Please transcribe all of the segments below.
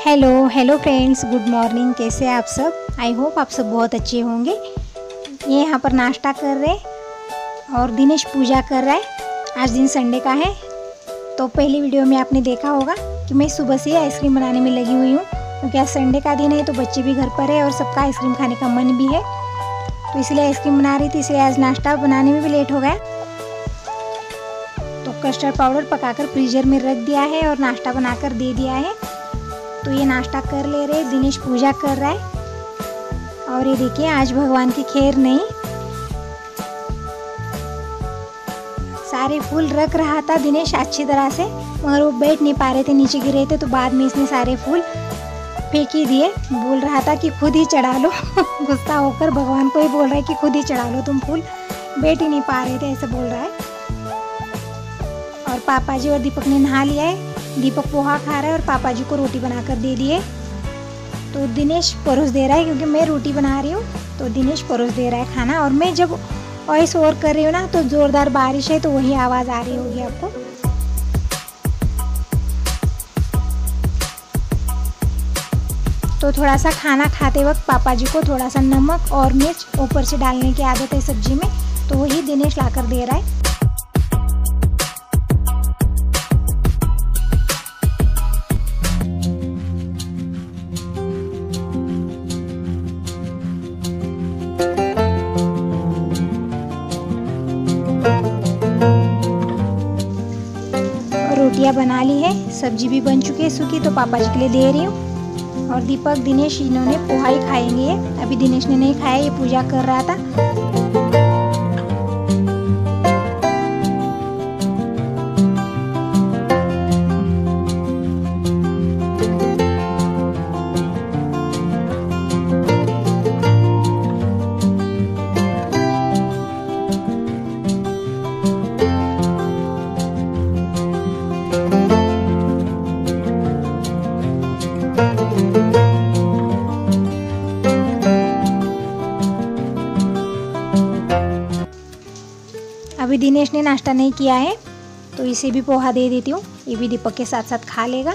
Hello friends, good morning. कैसे हैं आप सब? आई होप आप सब बहुत अच्छे होंगे। ये यहाँ पर नाश्ता कर रहे और दिनेश पूजा कर रहा है। आज दिन संडे का है। तो पहली वीडियो में आपने देखा होगा कि मैं सुबह से आइसक्रीम बनाने में लगी हुई हूँ, क्योंकि आज संडे का दिन है तो बच्चे भी घर पर है और सबका आइसक्रीम खाने का मन भी है, तो इसलिए आइसक्रीम बना रही थी। इसलिए आज नाश्ता बनाने में भी लेट हो गया। तो कस्टर्ड पाउडर पकाकर फ्रीजर में रख दिया है और नाश्ता बनाकर दे दिया है। तो ये नाश्ता कर ले रहे। दिनेश पूजा कर रहा है और ये देखिए आज भगवान की खैर नहीं, सारे फूल रख रहा था दिनेश अच्छी तरह से, मगर वो बैठ नहीं पा रहे थे, नीचे गिरे थे। तो बाद में इसने सारे फूल फेंक ही दिए। बोल रहा था कि खुद ही चढ़ा लो गुस्सा होकर भगवान को ही बोल रहा है कि खुद ही चढ़ा लो तुम फूल, बैठ ही नहीं पा रहे थे, ऐसे बोल रहा है। और पापा जी और दीपक ने नहा लिया है। दीपक पोहा खा रहा है और पापा जी को रोटी बनाकर दे दिए। तो दिनेश परोस दे रहा है, क्योंकि मैं रोटी बना रही हूँ तो दिनेश परोस दे रहा है खाना। और मैं जब वॉइस ओवर कर रही हूँ ना, तो ज़ोरदार बारिश है, तो वही आवाज़ आ रही होगी आपको। तो थोड़ा सा खाना खाते वक्त पापा जी को थोड़ा सा नमक और मिर्च ऊपर से डालने की आदत है सब्जी में, तो वही दिनेश लाकर दे रहा है। रोटियां बना ली है, सब्जी भी बन चुकी है सूखी, तो पापा जी के लिए दे रही हूँ। और दीपक दिनेश इन्होंने पोहा ही खाएंगे। अभी दिनेश ने नहीं खाया, ये पूजा कर रहा था। अभी दिनेश ने नाश्ता नहीं किया है, तो इसे भी पोहा दे देती हूँ, ये भी दीपक के साथ साथ खा लेगा।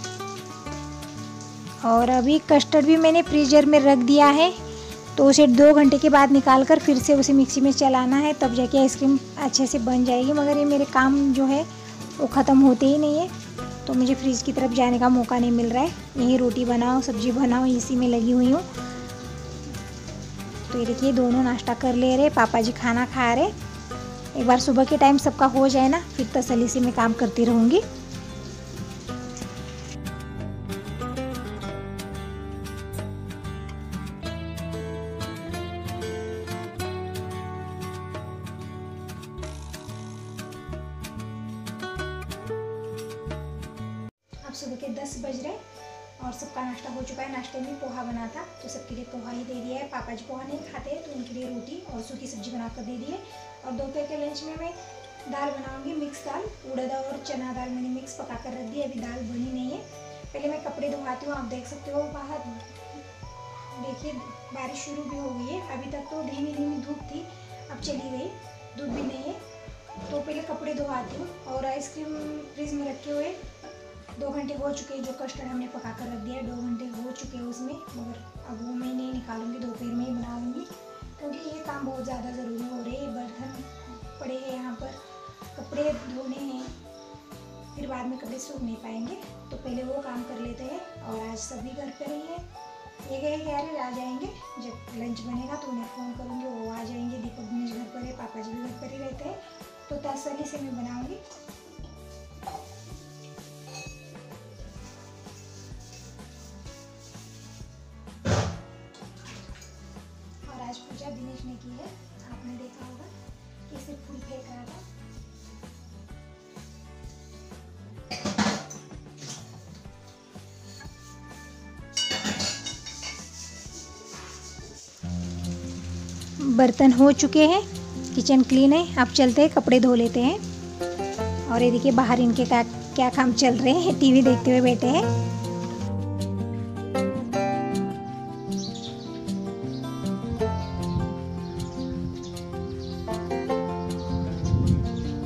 और अभी कस्टर्ड भी मैंने फ्रीजर में रख दिया है, तो उसे 2 घंटे के बाद निकाल कर फिर से उसे मिक्सी में चलाना है, तब जाके आइसक्रीम अच्छे से बन जाएगी। मगर ये मेरे काम जो है वो ख़त्म होते ही नहीं है, तो मुझे फ्रिज की तरफ जाने का मौका नहीं मिल रहा है। यही रोटी बनाओ सब्जी बनाओ, इसी में लगी हुई हूँ। तो ये देखिए दोनों नाश्ता कर ले रहे, पापा जी खाना खा रहे। एक बार सुबह के टाइम सबका हो जाए ना, फिर तसल्ली से मैं काम करती रहूँगी। अब सुबह के 10 बज रहे और सबका नाश्ता हो चुका है। नाश्ते में पोहा बना था, तो सबके लिए पोहा ही दे दिया है। पापा जी पोहा नहीं खाते हैं, तो उनके लिए रोटी और सूखी सब्जी बनाकर दे दी है। और दोपहर के लंच में मैं दाल बनाऊंगी, मिक्स दाल, उड़द और चना दाल मैंने मिक्स पका कर रख दी। अभी दाल बनी नहीं है। पहले मैं कपड़े धोवाती हूँ। आप देख सकते हो बाहर देखिए बारिश शुरू भी हो गई है। अभी तक तो धीमी धीमी धूप थी, अब चली गई, धूप भी नहीं है। तो पहले कपड़े धोवाती हूँ। और आइसक्रीम फ्रिज में रखे हुए 2 घंटे हो चुके हैं। जो कस्टर्ड हमने पका कर रख दिया 2 घंटे हो चुके हैं उसमें, मगर अब वो मैं नहीं निकालूंगी, दोपहर में ही बना लूँगी, क्योंकि ये काम बहुत ज़्यादा ज़रूरी हो रहे हैं। बर्तन पड़े हैं यहाँ पर, कपड़े धोने हैं, फिर बाद में कपड़े सूख नहीं पाएंगे, तो पहले वो काम कर लेते हैं। और आज सभी घर पर ही है। ये गए यार आ जाएंगे, जब लंच बनेगा तो उन्हें फ़ोन करूँगी, वो आ जाएंगे। दीपक दिनेश घर पर है, पापा जी भी घर पर ही रहते हैं, तो तसल्ली से मैं बनाऊँगी। आज पूजा दिनेश ने की है, आपने देखा होगा कैसे फूल फेंक रहा था। बर्तन हो चुके हैं, किचन क्लीन है। अब चलते हैं कपड़े धो लेते हैं। और ये देखिए बाहर इनके क्या काम चल रहे हैं, टीवी देखते हुए बैठे हैं।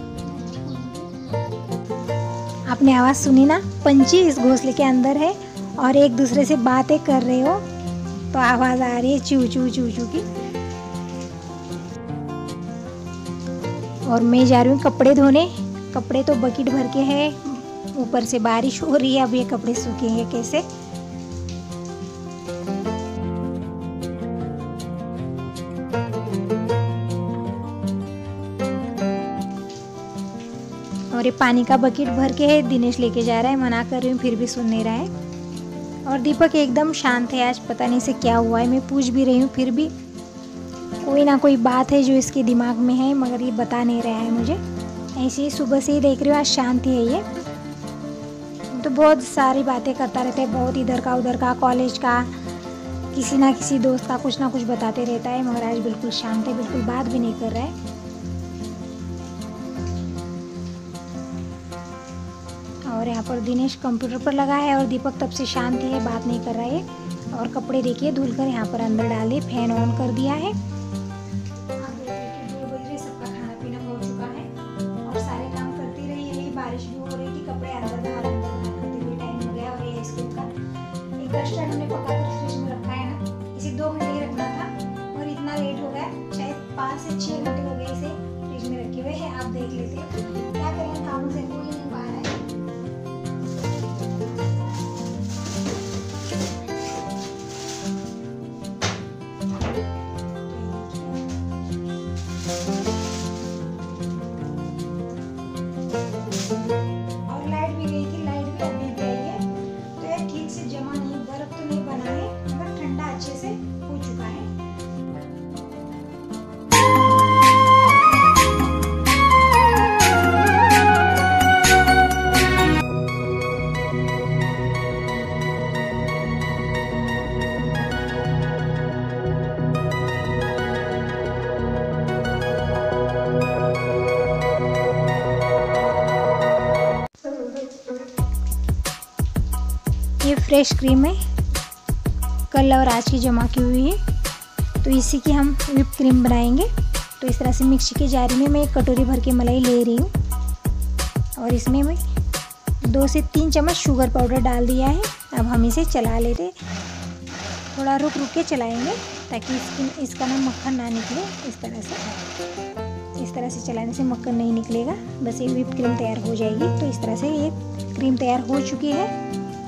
आपने आवाज़ सुनी ना, पंछी इस घोंसले के अंदर है और एक दूसरे से बातें कर रहे हो तो आवाज़ आ रही है चू चू चू चू की। और मैं जा रही हूँ कपड़े धोने। कपड़े तो बकेट भर के हैं, ऊपर से बारिश हो रही है, अब ये कपड़े सूखेंगे कैसे। और ये पानी का बकेट भर के है, दिनेश लेके जा रहा है, मना कर रही हूँ फिर भी सुन नहीं रहा है। और दीपक एकदम शांत है आज, पता नहीं से क्या हुआ है। मैं पूछ भी रही हूँ फिर भी कोई ना कोई बात है जो इसके दिमाग में है, मगर ये बता नहीं रहा है मुझे। ऐसे ही सुबह से ही देख रही हूँ आज शांति है ये, तो बहुत सारी बातें करता रहता है, बहुत इधर का उधर का, कॉलेज का, किसी ना किसी दोस्त का कुछ ना कुछ बताते रहता है, मगर आज बिल्कुल शांत है, बिल्कुल बात भी नहीं कर रहा है। और यहाँ पर दिनेश कंप्यूटर पर लगा है और दीपक तब से शांत है, बात नहीं कर रहा है। और कपड़े देखिए धुलकर यहाँ पर अंदर डाल दिए, फैन ऑन कर दिया है। 2 बज रहे, सबका खाना पीना हो चुका है और सारे काम करती रही है। बारिश भी हो रही थी, कपड़े अंदर बाहर करते हुए टाइम हो गया। और ये आइसक्रीम का एक कस्टर्ड हमने पका कर फ्रिज में रखा है ना, इसे 2 घंटे ही रखना था और इतना लेट हो गया, शायद 5 से 6 घंटे हो गए इसे फ्रिज में रखे हुए हैं। आप देख लेते हैं क्या करें, कामों से कोई नहीं पा रहा है। और लाइट भी गई थी, लाइट भी अभी भी आई है, तो ये ठीक से जमा नहीं, बर्फ तो नहीं बना है मगर ठंडा अच्छे से हो चुका है। ये फ्रेश क्रीम है, कल और आज की जमा की हुई है, तो इसी की हम व्हिप क्रीम बनाएंगे। तो इस तरह से मिक्सी के जारी में मैं 1 कटोरी भर के मलाई ले रही हूँ और इसमें मैं 2 से 3 चम्मच शुगर पाउडर डाल दिया है। अब हम इसे चला लेते, थोड़ा रुक रुक के चलाएंगे ताकि इसका ना मक्खन ना निकले। इस तरह से चलाने से मक्खन नहीं निकलेगा, बस ये व्हिप क्रीम तैयार हो जाएगी। तो इस तरह से ये क्रीम तैयार हो चुकी है।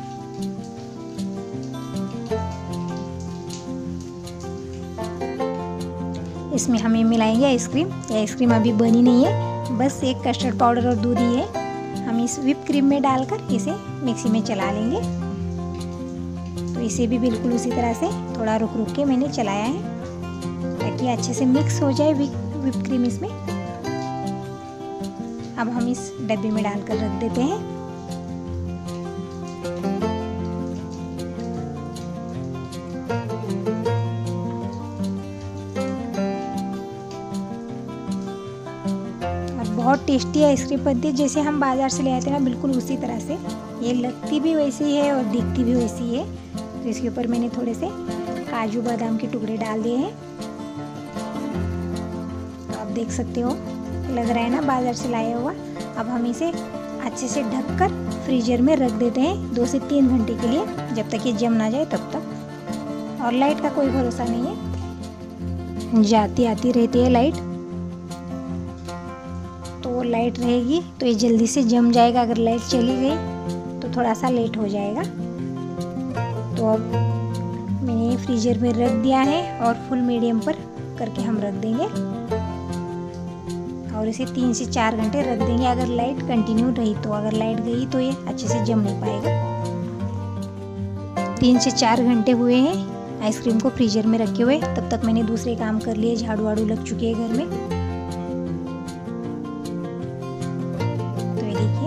इसमें हमें मिलाएंगे आइसक्रीम। ये आइसक्रीम अभी बनी नहीं है, बस एक कस्टर्ड पाउडर और दूध ही है। हम इस व्हिप क्रीम में डालकर इसे मिक्सी में चला लेंगे। तो इसे भी बिल्कुल उसी तरह से थोड़ा रुक रुक के मैंने चलाया है ताकि अच्छे से मिक्स हो जाए व्हिप क्रीम इसमें। अब हम इस डब्बे में डालकर रख देते हैं। बहुत टेस्टी आइसक्रीम बनती है, जैसे हम बाज़ार से ले आते हैं ना, बिल्कुल उसी तरह से। ये लगती भी वैसी है और दिखती भी वैसी है। तो इसके ऊपर मैंने थोड़े से काजू बादाम के टुकड़े डाल दिए हैं। तो आप देख सकते हो, लग रहा है ना बाज़ार से लाया हुआ। अब हम इसे अच्छे से ढककर फ्रीजर में रख देते हैं 2 से 3 घंटे के लिए, जब तक ये जम ना जाए तब तक। और लाइट का कोई भरोसा नहीं है, जाती आती रहती है लाइट, तो लाइट रहेगी तो ये जल्दी से जम जाएगा। अगर लाइट चली गई तो थोड़ा सा लेट हो जाएगा। तो अब मैंने फ्रीजर में रख दिया है और फुल मीडियम पर करके हम रख देंगे और इसे 3 से 4 घंटे रख देंगे। अगर लाइट कंटिन्यू रही तो, अगर लाइट गई तो ये अच्छे से जम नहीं पाएगा। 3 से 4 घंटे हुए हैं आइसक्रीम को फ्रीजर में रखे हुए, तब तक मैंने दूसरे काम कर लिए, झाड़ू वाड़ू लग चुके हैं घर में। तो ये देखिए,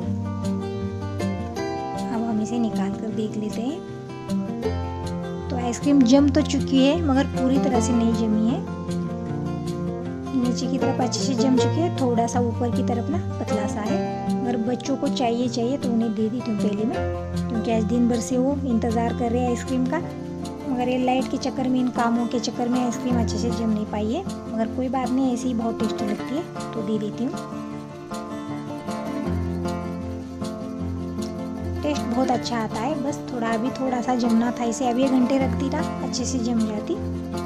अब हम इसे निकाल कर देख लेते हैं। तो आइसक्रीम जम तो चुकी है मगर पूरी तरह से नहीं जमी है। नीचे की तरफ अच्छे से जम चुकी है, थोड़ा सा ऊपर की तरफ ना पतला सा है। अगर बच्चों को चाहिए तो उन्हें दे देती हूँ पहले में, क्योंकि आज दिन भर से वो इंतज़ार कर रहे हैं आइसक्रीम का। मगर ये लाइट के चक्कर में, इन कामों के चक्कर में आइसक्रीम अच्छे से जम नहीं पाई है। मगर कोई बात नहीं, ऐसी ही बहुत टेस्टी लगती है तो दे देती हूँ। टेस्ट बहुत अच्छा आता है। बस थोड़ा सा जमना था, इसे अभी 1 घंटे रखती ना अच्छे से जम जाती।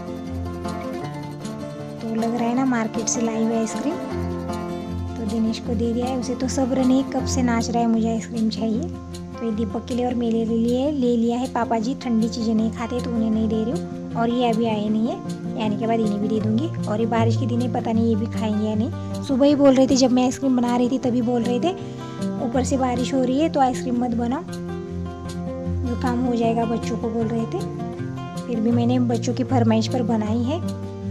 तो लग रहा है ना मार्केट से लाई हुई आइसक्रीम। तो दिनेश को दे दिया है, उसे तो सब्र नहीं, कब से नाच रहा है मुझे आइसक्रीम चाहिए। तो ये दीपक के लिए और मेरे लिए ले लिया है। पापा जी ठंडी चीज़ें नहीं खाते तो उन्हें नहीं दे रही हूँ, और ये अभी आए नहीं है, आने के बाद इन्हें भी दे दूँगी। और ये बारिश के दिन पता नहीं ये भी खाएंगे या नहीं। सुबह ही बोल रहे थे जब मैं आइसक्रीम बना रही थी, तभी बोल रहे थे ऊपर से बारिश हो रही है तो आइसक्रीम मत बनाओ, जुकाम हो जाएगा बच्चों को, बोल रहे थे। फिर भी मैंने बच्चों की फरमाइश पर बनाई है।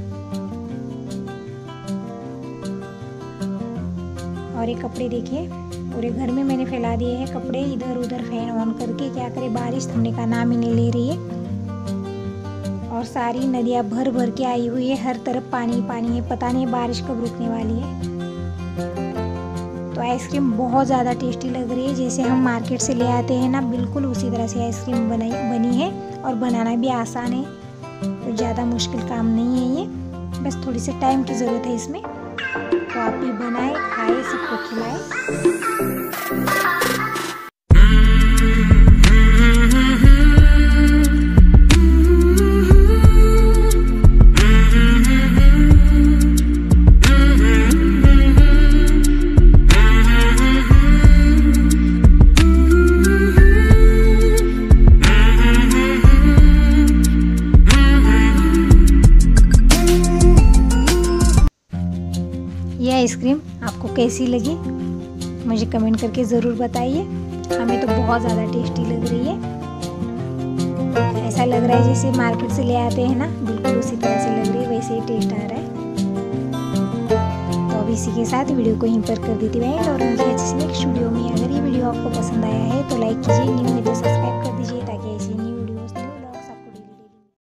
और ये कपड़े देखिए पूरे घर में मैंने फैला दिए हैं कपड़े, इधर उधर फैन ऑन करके। क्या करे, बारिश थमने का नाम ही नहीं ले रही है। और सारी नदियाँ भर भर के आई हुई है, हर तरफ पानी पानी है, पता नहीं बारिश कब रुकने वाली है। तो आइसक्रीम बहुत ज़्यादा टेस्टी लग रही है, जैसे हम मार्केट से ले आते हैं ना, बिल्कुल उसी तरह से आइसक्रीम बनी है। और बनाना भी आसान है, कुछ ज़्यादा मुश्किल काम नहीं है ये, बस थोड़ी सी टाइम की ज़रूरत है इसमें। तो आप भी बनाए, खाए, सबको खिलाए। ये आइसक्रीम आपको कैसी लगी मुझे कमेंट करके ज़रूर बताइए। हमें तो बहुत ज़्यादा टेस्टी लग रही है, ऐसा लग रहा है जैसे मार्केट से ले आते हैं ना, बिल्कुल उसी तरह से लग रही है, वैसे ही टेस्ट आ रहा है। तो अब इसी के साथ वीडियो को यहीं पर कर देती है, और मुझे अच्छी नेक्स्ट वीडियो में। अगर ये वीडियो आपको पसंद आया है तो लाइक कीजिए। न्यू